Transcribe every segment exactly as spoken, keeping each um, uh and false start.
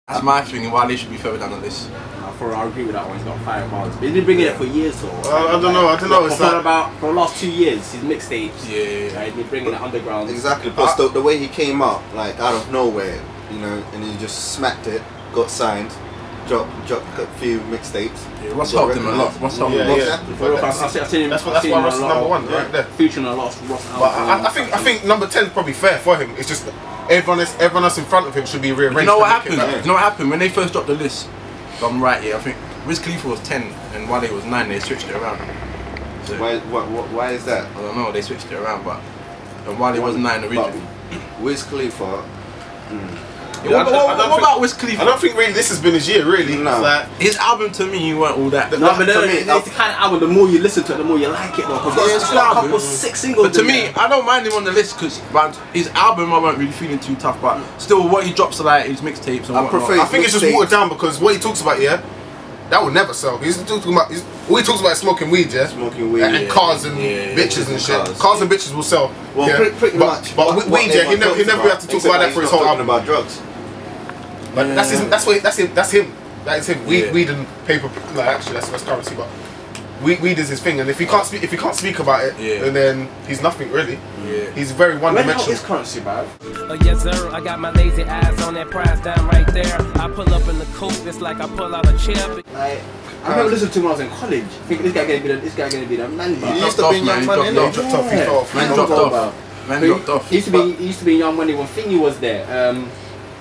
That's my thing. Why they should be further down the list. I thought I agree with that one. He's got five bars. But he's been bringing yeah. it for years, though. Uh, I don't know. I don't know. It's for, like, about for the last two years, his mixtapes. Yeah, yeah, yeah. Right, he's been bringing it underground. Exactly. Plus the, the way he came up, like out of nowhere, you know, and he just smacked it, got signed, dropped, dropped a few mixtapes. Yeah, what's helped him a lot? What's helped him a lot? I've seen him. That's why Ross is number one, right there. Featuring a lot of Ross. But I, I think I think number ten is probably fair for him. It's just everyone else, everyone else in front of him should be rearranged. You know what happened? You know what happened when they first dropped the list? If I'm right here. I think Wiz Khalifa was ten and Wale was nine. They switched it around. So why? What, what? Why is that? I don't know. They switched it around, but and Wale was nine originally. Wiz Khalifa. Mm. Yeah, what, what, what, what about Wiz Khalifa? I don't think really this has been his year, really. No. Like, his album to me, he weren't all that. No, no but then, me, it's the kind of album, the more you listen to it, the more you like it, though. Because yeah, it's got a couple six singles. But to me, I don't mind him on the list because his album I weren't really feeling too tough. But still, what he drops like his mixtapes and I prefer. I think it's just watered down because what he talks about, yeah, that would never sell. He's talking about. He's, all he talks about is smoking weed, yeah, smoking weed, and, and yeah, cars and yeah, bitches yeah, and shit. Cars, cars yeah. and bitches will sell. Well, yeah. pretty, pretty but, much. But what, weed, yeah, he never, he never had to talk about that for his whole album. About drugs. But yeah. that's his, that's what that's him. That's him. That is him. Weed, yeah. weed and paper. No, actually, that's that's currency. But weed, weed is his thing. And if he can't speak, if he can't speak about it, yeah. and then he's nothing really. Yeah. He's very one-dimensional. Where is currency, man? Uh, yes, sir. I got my lazy eyes on that prize down right there. I pull up in the coupe. It's like I pull out a chair. Like, I remember listening to him when I was in college. Thinking this guy gonna be the, this guy gonna be the man. He used to be Young Money. He dropped off. He fell off. Man dropped off. Man dropped off. He used to be. He used to be Young Money when Thingy was there. Um,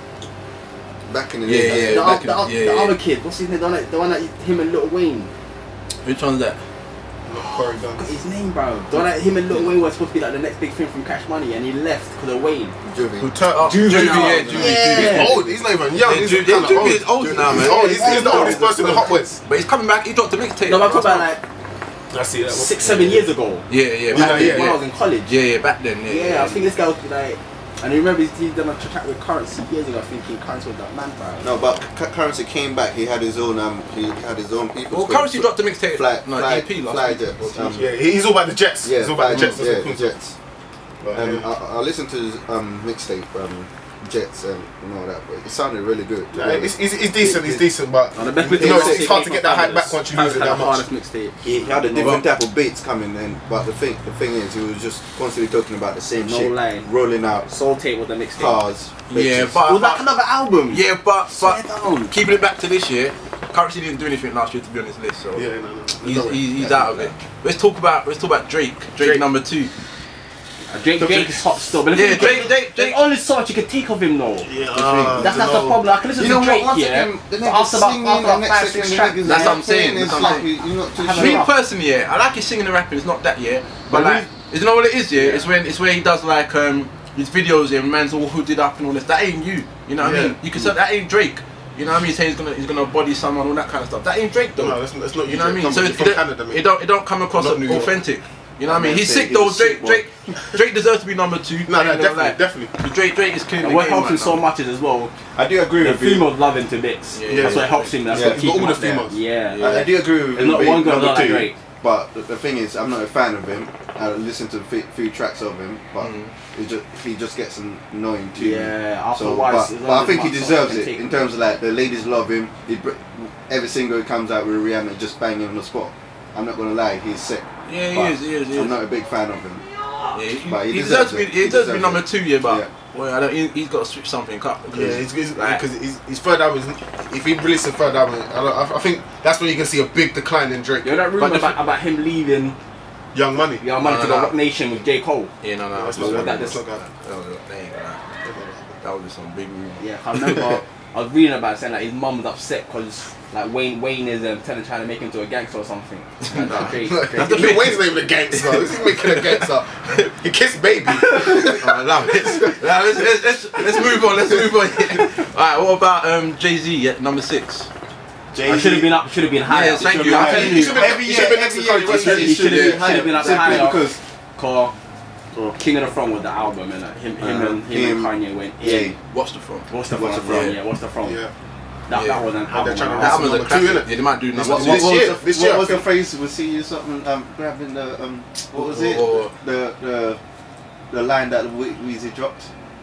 Back in the yeah, day. yeah, the, back the, in, the, yeah, the yeah. other kid. What's his name? The one that, the one that him and Lil Wayne. Which one's that? Corey Guns. What's his name, bro? The one that him and Lil Wayne were supposed to be like the next big thing from Cash Money, and he left because of Wayne. Juvie. Who turned up? Juvie, Juvie, yeah, Juvie. Yeah. He's old. He's not even young. Yeah, He's Juvie, kind of Juvie old. is old now, man. He's old. He's, he's the oldest person in the Hot West. But he's coming back. He dropped a mixtape. No, but I'm talking about like I see that. six, seven years ago. Yeah, yeah, Yeah, back then, yeah, When yeah. I was in college. Yeah, yeah, back then. Yeah, Yeah, yeah. I think this guy was like, and I remember he done a chat with Currency years ago, thinking Currency was that man, bro. No, but Currency came back. He had his own. Um, he had his own people. Well, Currency dropped a mixtape. Fly, No, fly, E P last fly week. Jets. Um, Yeah, he's all about the Jets. yeah, he's all about the Jets. Yeah, That's the what cool. Jets. But, Um, yeah. I, I listened to his um, mixtape, um, Jets, and you know that, but it sounded really good. Yeah, it's, it's, it's decent, it's decent, but No, the best you know, mixtape it's, it's hard to get that hype back once you lose it that the much. hardest mixtape. He had a different type of beats coming in, but the thing, the thing is, he was just constantly talking about the same No shit, lie. rolling out Soul Tape was the mixtape. cars. Yeah, bitches. but Was that another album? yeah, but Swear but down. keeping it back to this year, Currency didn't do anything last year to be on this list, so Yeah, no, no. he's, no way. he's, he's out of it. Let's talk about let's talk about Drake. Drake, Drake. number two. Uh, Drake, Drake is hot still, but the Yeah, thing is, Drake, Drake, there's Drake. only so much you can take of him though. Yeah, uh, That's that's the problem. I can listen You know to what? Drake, Once yeah. again, the but niggas after about, singing after and about next five, second six the tracks, niggas That's what I'm rapping, saying, It's that's what like I'm saying. you're not too I haven't sure. Me enough. personally, yeah, I like his singing and rapping. It's not that, yeah. But But like, you know what it is, yeah? It's when it's where he does like um his videos, yeah, man's all hooded up and all this. That ain't you. You know what I Yeah. mean? You can say that ain't Drake. You know what I mean? Saying he's gonna he's gonna body someone, all that kind of stuff. That ain't Drake though. No, that's, that's not you. You know what I mean? Come So from it, it, Canada, mate. it don't it don't come across Not as New York. authentic. You know what I mean? I'm He's saying sick though. he's Drake sick, Drake Drake deserves to be number two. No, no, Ain't gonna definitely, lie. definitely. Drake Drake is killing And the what game helps him right so now. much is as well, I do agree the with you. females love him to bits. Yeah, That's yeah, what yeah. helps him. That's Yeah, what he's keeps got him all the up there. females. Yeah. I, I do agree with There's him not being one girl number not like two, Drake. but the, the thing is, I'm not a fan of him. I listened to a few, few tracks of him, but Mm. it just he just gets annoying too. Yeah, after So, a while, but, it's but I only think he much deserves song it can take in him. terms of like the ladies love him. He br every single he comes out with Rihanna, just banging on the spot. I'm not gonna lie, he's sick. Yeah, he But is, he is, he is. I'm not a big fan of him. Yeah, he, But he he deserves deserves to be it. he He deserves to be deserves number it. two, yeah, but Yeah. well, I don't, he, he's got to switch something up. Because, Yeah, he's, he's, like, because his, his third album, is, if he releases a third album, I, don't, I, I think that's when you can see a big decline in Drake. You know that rumor But the about, about him leaving Young Money. Young Money No, to no, go no. Rock Nation with J. Cole. yeah, no, no, That's that's not not that good. this- That's not good. that was they ain't gonna- that was just some big rumor. Yeah, I remember I was reading about it saying like his mum was upset because like Wayne Wayne is um, telling trying to make him to a gangster or something. Like, that Drake- Drake- That's the Lil thing. Wayne's not even a gangster. He's making a gangster. He kissed Baby. Alright, love it. Now, let's, let's, let's, let's move on. Let's move on. Alright, what about um, Jay Z at number six? I should have been up. Should have been higher. Yeah, thank you. I'm I telling think He you, should have been, Every he should have year, been next to every Kanye West. year, he he should have should been, be should have been up Simply higher. because Cause King of the Throne was the album, and like, him, him, Uh, and, him, him, and Kanye went. yeah. in. What's the front? What's the What's front? the Throne? Yeah, yeah, what's the front? Yeah. That, Yeah. that was an album. they're trying to- man. That was a number two, classic. innit? Yeah, they might do number This- one. this what year, was the, this what year, I was the think. phrase? Was he you something? Um, grabbing the um, what was it? Or- The the the line that Wee- Weezy dropped.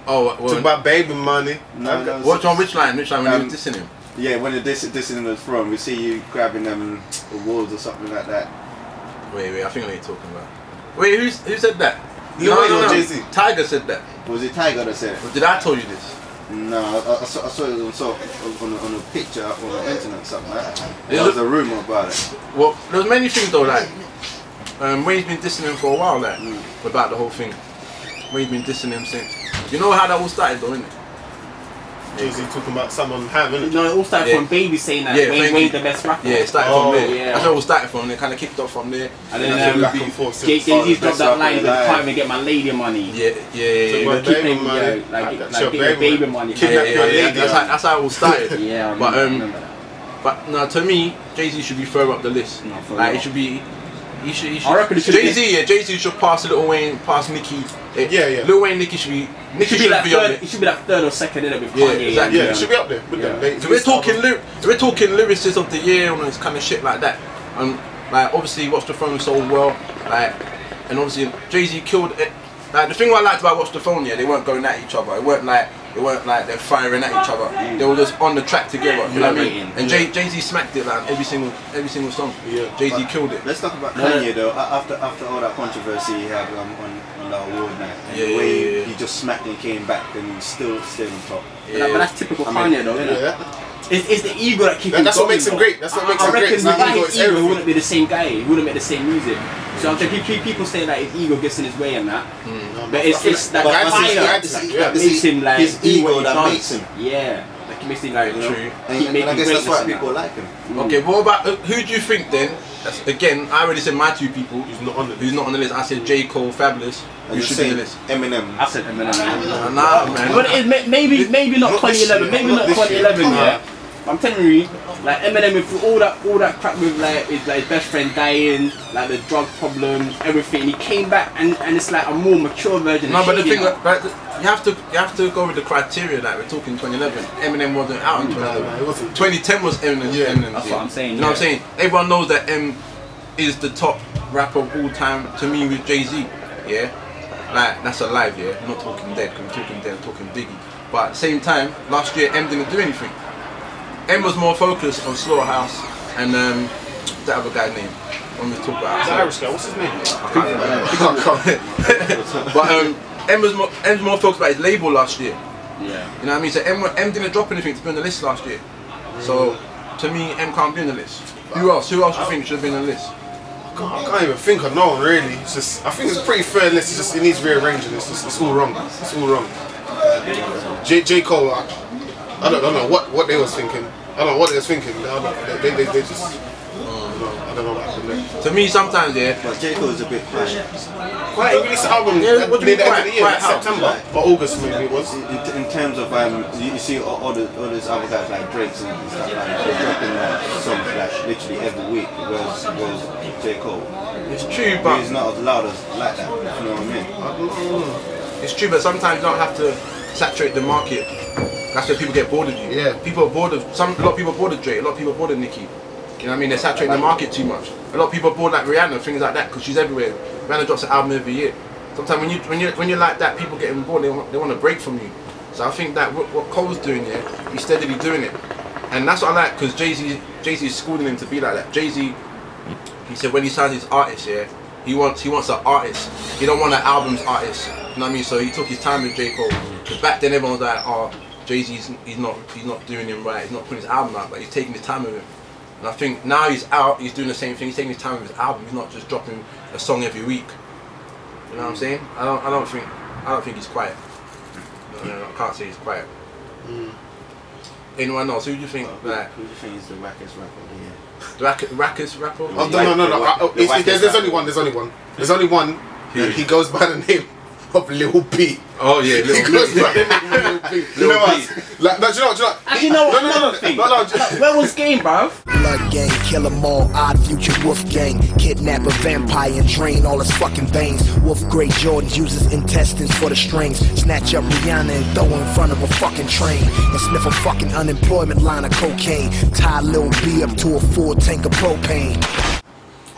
Oh, well, Talk about baby money. No, no, Which one? Which line? Which line when Um, you were dissing him? Yeah, when the dis dissing the throne, we see you grabbing them awards or something like that. Wait, wait. I think I know what you're talking about. Wait, who's, who said that? Lil Wayne or Jay-Z? Tiger said that. Was it Tiger that said it? Or did I tell you this? No, I, I, saw, I saw it on, saw, on, a, on a picture on the internet or something like that. Yeah, There was look- a rumour about it. Well, there's many things though. Like, um, Wayne's been dissing him for a while. Like, Mm. about the whole thing. Wayne's been dissing him since. You know how that all started, though, innit? Jay-Z talking about someone Ham, innit? No, it all started Yeah. from Baby saying that Yeah, Wayne thank Wayne's you. the best rapper. Yeah, it started Oh, from there. yeah. That's where it all started from. It kind of kicked off from there. And That's then been um, back and forth Jay since. Z's Oh, dropped best that rapper line, but alive. can't even get my lady money. Yeah, yeah, yeah. Took yeah. my Like, keep baby him, money. yeah, like, That's like your get your baby baby money. money. Yeah, Kidnap yeah, your yeah, lady. That's how, that's how it all started. Yeah, I remember, But I um, remember that. but no, to me, Jay-Z should be further up the list. No, for Like real. it should be. He should. He should. I reckon it should Jay Z, be- yeah, Jay Z should pass Lil Wayne, pass Nicki. Eh, Yeah, yeah. Lil Wayne, Nicki should be. It Nicki should be should like be on third. it. It should be like third or second in it with Yeah, Kanye. exactly. Yeah, and, it should be up there with Yeah. them. They- So we're they talking, start lyr- we're talking lyricists of the year and this kind of shit like that. And like obviously, Watch the Throne sold well. Like, and obviously Jay Z killed it. Like the thing I liked about Watch the Throne, yeah, they weren't going at each other. It weren't like it weren't like they're firing at each other. They were just on the track together. You know what I mean? And Jay Jay Z smacked it like every single every single song. Yeah. Jay Z But killed it. Let's talk about No. Kanye though. A- After after all that controversy he had um, on on the award night, and Yeah, the way yeah, yeah. he just smacked and came back and he's still staying on top. But, that- but that's typical I mean, Kanye though, isn't it? Yeah. It's, it's the ego that keeps That- him that's what going, makes him though. great. That's what I- makes I him great. reckon It's like without ego his is ego, he everything. wouldn't be the same guy. He wouldn't make the same music. So I'm thinking pe- people say that his ego gets in his way and that, but it's it's that But that's his fire attitude, yeah. that makes him like His do what ego he that does. makes him. Yeah, like it makes him like you know, True. keep And, and making I guess that's greatness why and people that. like him. Okay, what about uh, who do you think then? That's, again, I already said my two people. Who's not on the Who's not on the list? I said J Cole, Fabulous. And Who you're should be on the saying list? Eminem. I said Eminem. Nah, nah, man. But it, may- maybe maybe not Not this twenty eleven, year, maybe not not this twenty year. eleven Come yeah. I'm telling you, like Eminem with all that all that crap with like his like his best friend dying, like the drug problem, everything. He came back and, and it's like a more mature version. No, of but the Shady thing, now. that, but you have to you have to go with the criteria that we're talking twenty eleven. Eminem wasn't out in Nah, twenty nah, eleven. it wasn't. twenty ten was Eminem. Yeah, Eminem's that's year. what I'm saying, You know what I'm yeah. saying? Everyone knows that M is the top rapper of all time to me with Jay Z. Yeah, like that's alive. Yeah, I'm not talking dead. 'Cause I'm talking dead. I'm talking Biggie. But at the same time, last year M didn't do anything. M was more focused on Slaughterhouse and um, that other guy's name. When we talk about The Irish guy, what's his name? I can't remember. But um, M was more, M was more focused about his label last year. Yeah. You know what I mean? So M, M didn't drop anything to be on the list last year. So to me, M can't be on the list. Who else? Who else do you think should have been on the list? I can't even think of no one really. It's just, I think it's a pretty fair list. It's just, it needs rearranging. It's just, it's all wrong. It's all wrong. J, J Cole, I, I don't, I don't know what, what they was thinking. I don't know what they was thinking. I don't, they, they, they just, I don't know, I don't know what happened there. To me, sometimes, yeah. But J. Cole's a bit quiet. Quite, he released an album Yeah, at what do near you the mean end of the quite- year, quite like how? September or August maybe it was. In, in terms of um, you, you see all, all the all these other guys like Drake's and stuff like that, they're dropping uh, songs like literally every week. Whereas, whereas J. Cole, It's true, he's but not as loud as like that. If you know what I mean? it's true, but sometimes you don't have to saturate the market. That's where people get bored of you. Yeah. People are bored of some. A lot of people are bored of Drake. A lot of people are bored of Nicki. You know what I mean? They're saturating the market too much. A lot of people are bored like Rihanna, things like that, because she's everywhere. Rihanna drops an album every year. Sometimes when you when you when you're like that, people getting bored. They want they want a break from you. So I think that what, what Cole's doing here, he's steadily doing it, and that's what I like because Jay Z Jay Z is schooling him to be like that. Jay Z, he said when he signs his artist, yeah, he wants he wants an artist. He don't want an album's artist. You know what I mean? So he took his time with J Cole. Because back then everyone was like, oh, Jay Z's he's not he's not doing him right. He's not putting his album out, but he's taking his time with him. And I think now he's out, he's doing the same thing. He's taking his time with his album. He's not just dropping a song every week. You know what I'm saying? I don't I don't think I don't think he's quiet. No, no, no, I can't say he's quiet. Mm. Anyone else? Who do you think? Who, Like who do you think is the wackest rapper of the year? Rack, Rackers rapper? Oh, no, no, no, no. I, oh, it's, it's, there's, there's only one. There's only one. There's only one. Who? And he goes by the name of Lil B. Oh yeah, He little goes bit. by the name of Lil B. You Lil know B. what? Like, no, do you know what? Do you know what? Actually, no, no, no, no, another no, thing. no, no, just- Where was Game, bruv? Blood gang, kill 'em all, odd future wolf gang. Kidnap a vampire and drain all his fucking veins. Wolf Grey Jordans uses intestines for the strings. Snatch up Rihanna and throw her in front of a fucking train. And sniff a fucking unemployment line of cocaine. Tie Lil B up to a full tank of propane.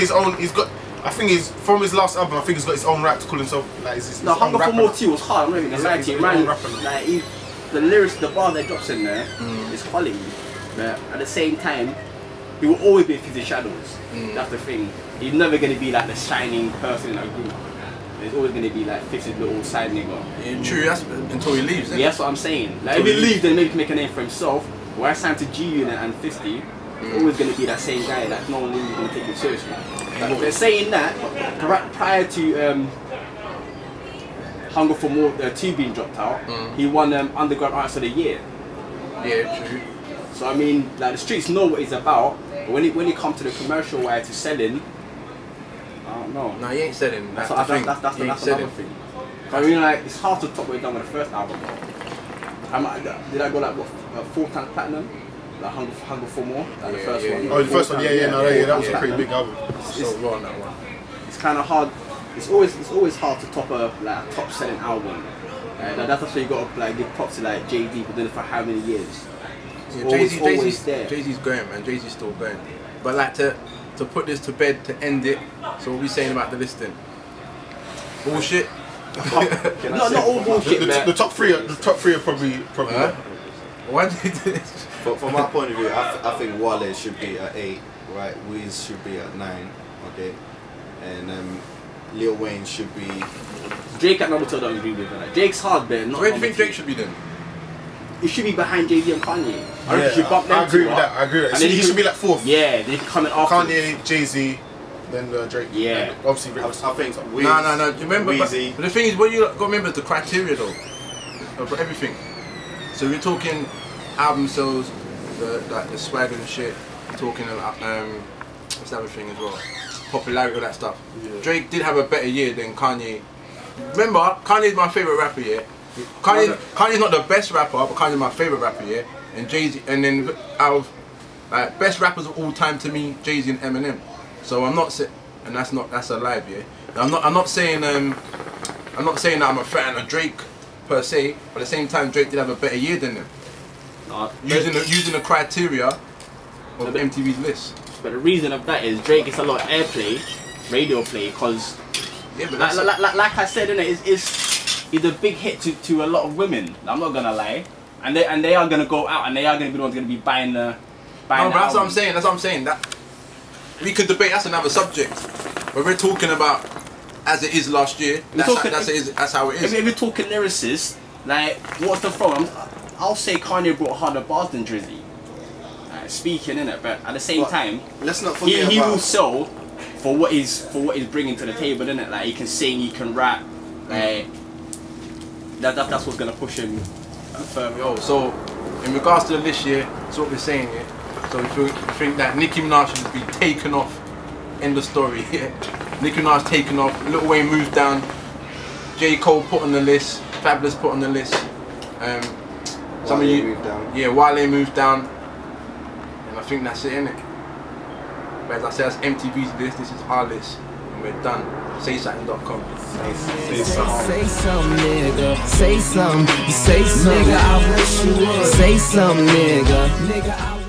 his own. He's got I think he's from his last album. I think he's got his own right to call himself like his, his No, own Hunger for rapper. More Tea was hard. I'm not even gonna lie to you, His man. own rapper. Like he, the lyrics, the bar that drops in there is quality. But at the same time, he will always be Fizzy Shadows. That's the thing. He's never gonna be like the shining person in a group. There's always gonna be like Fizzy's little side nigga. Yeah, true, that's until he leaves. Isn't Yeah, it? that's what I'm saying. Like if he leaves, then maybe he can make a name for himself. Where I signed to G Unit and fifty, it's always gonna be that same guy. Like no one really gonna take him seriously. Like, they're saying that pri- prior to um, Hunger for More uh, two being dropped out, he won um, Underground Artist of the Year. Yeah, true. So I mean, like the streets know what he's about, but when it when it comes to the commercial way to selling, I don't know. No, he ain't selling. That's, That's, that's, the that's, that's, thing. that's, He ain't that's selling. another thing. I mean, like it's hard to top what he done with the first album. I'm, did I go like what uh, four times platinum? Like Hunger, Hunger for More, like the Yeah, first yeah, one. yeah. Oh, the first one, yeah, yeah, no, yeah, that was a Yeah. pretty big album. So raw on that one. It's kind of hard. It's always it's always hard to top a like a top selling album. Uh, like, that's why you got to like give props to like J D, but then for how many years? It's Yeah, always, Jay-Z, always Jay-Z's, there. Jay-Z's going, man. Jay-Z's still going. But like to to put this to bed, to end it. So what are we saying about the listing? Bullshit. No, not all The, bullshit, the, man. the top three, are, the top three are probably probably. Huh? Why did you do this? From, from my point of view, I, th- I think Wale should be at eight, right? Wiz should be at nine, okay? And um, Lil Wayne should be. Drake at number two, I don't agree with that. Drake's hard, man. Not Where do you number think two. Drake should be then? He should be behind Jay Z and Kanye. I reckon Yeah, he should bump them I agree two with up, that. I agree with that. and So then he he should could- be like fourth. Yeah, they can come in after. Kanye, Jay Z, then uh, Drake. Yeah. And obviously, I, Rick. I think Wiz. No, no, no. Remember, but, Weezy. but the thing is, what you got to remember is the criteria though uh, for everything. So we're talking album sales, the like the swag and shit. We're talking uh, um, what's the other thing as well? Popularity, all that stuff. Drake did have a better year than Kanye. Remember, Kanye's my favorite rapper, yeah. Kanye, Kanye's not the best rapper, but Kanye's my favorite rapper, yeah. And Jay-Z, and then out of like best rappers of all time to me, Jay-Z and Eminem. So I'm not, sa- and that's not that's a lie, yeah. I'm not I'm not saying um I'm not saying that I'm a fan of Drake per se, but at the same time Drake did have a better year than them. Nah, Using the using the criteria of but- M T V's list. But the reason of that is Drake gets a lot of airplay, radio play, because Yeah, but like, that's like, like, like I said, innit, it's, it's, it's a big hit to, to a lot of women. I'm not gonna lie, and they and they are gonna go out and they are gonna be the ones gonna be buying the. Buying no, the but that's what I'm album. saying. That's what I'm saying. That we could debate. That's another subject. But we're talking about as it is last year. We're That's, talking- how, that's, it is, that's how it If, is. if we're talking lyricists, like what's the problem? I'll say Kanye brought harder bars than Drizzy. Like, speaking in it, but at the same But time, Let's not he, forget he will about. sell for what he's for what he's bringing to the table, isn't it? Like he can sing, he can rap, like that, that that's what's gonna push him further. Yo, so in regards to the list here, that's what we're saying here. So if you think that Nicki Minaj should be taken off, end of story. Yeah. Nicki Minaj taken off, Lil Wayne moved down, J. Cole put on the list, Fabulous put on the list. Um, some Wale of you, moved down. yeah, Wale moved down, and I think that's it, innit? But as I said, that's M T V's list. This is our list, and we're done. say something dot com. Say something. Say something, nigga. Say something. Say something. Nigga, I wish you would. Say something, nigga. Nigga, I